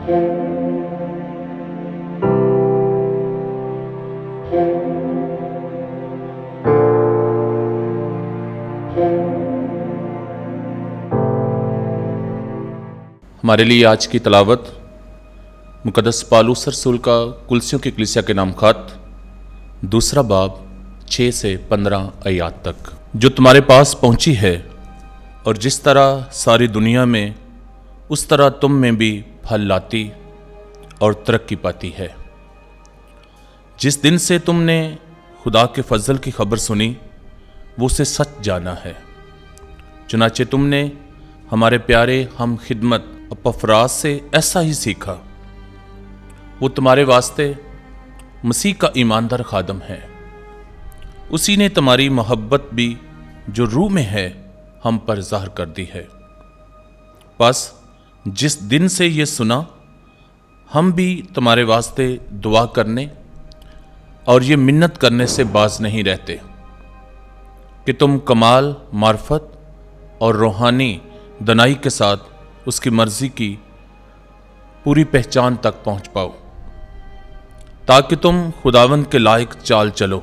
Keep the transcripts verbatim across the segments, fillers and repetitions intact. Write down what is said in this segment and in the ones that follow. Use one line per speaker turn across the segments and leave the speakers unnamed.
हमारे लिए आज की तलावत मुक़द्दस पौलुस रसूल का कुलसियों की कलीसिया के नाम खत, दूसरा बाब छः से पंद्रह आयात तक, जो तुम्हारे पास पहुंची है और जिस तरह सारी दुनिया में उस तरह तुम में भी फल लाती और तरक्की पाती है। जिस दिन से तुमने खुदा के फजल की खबर सुनी वो उसे सच जाना है। चुनाचे तुमने हमारे प्यारे हम खिदमत अपफराज से ऐसा ही सीखा। वो तुम्हारे वास्ते मसीह का ईमानदार खादम है। उसी ने तुम्हारी मोहब्बत भी जो रूह में है हम पर ज़ाहिर कर दी है। बस जिस दिन से ये सुना हम भी तुम्हारे वास्ते दुआ करने और ये मिन्नत करने से बाज नहीं रहते कि तुम कमाल मार्फत और रूहानी दनाई के साथ उसकी मर्जी की पूरी पहचान तक पहुंच पाओ, ताकि तुम खुदावंद के लायक चाल चलो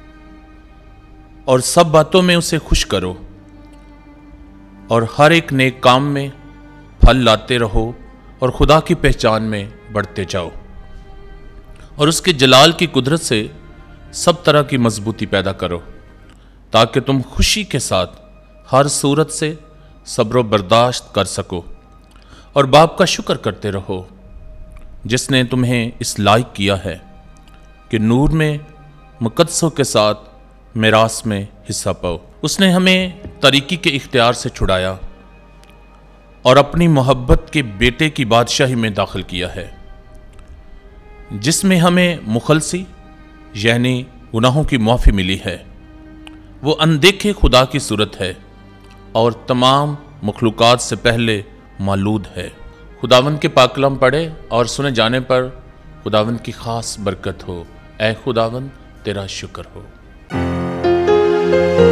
और सब बातों में उसे खुश करो और हर एक नेक काम में फल लाते रहो और खुदा की पहचान में बढ़ते जाओ और उसके जलाल की कुदरत से सब तरह की मजबूती पैदा करो, ताकि तुम खुशी के साथ हर सूरत से सब्र बर्दाश्त कर सको और बाप का शुक्र करते रहो जिसने तुम्हें इस लायक किया है कि नूर में मुकद्दसों के साथ मिरास में हिस्सा पाओ। उसने हमें तरीकी के इख्तियार से छुड़ाया और अपनी मोहब्बत के बेटे की बादशाही में दाखिल किया है, जिसमें हमें मुखलसी यानी गुनाहों की माफ़ी मिली है। वो अनदेखे खुदा की सूरत है और तमाम मखलूक़ात से पहले मौजूद है। खुदावंद के पाक कलाम पढ़े और सुने जाने पर खुदावंद की खास बरकत हो। ऐ खुदावंद तेरा शुक्र हो।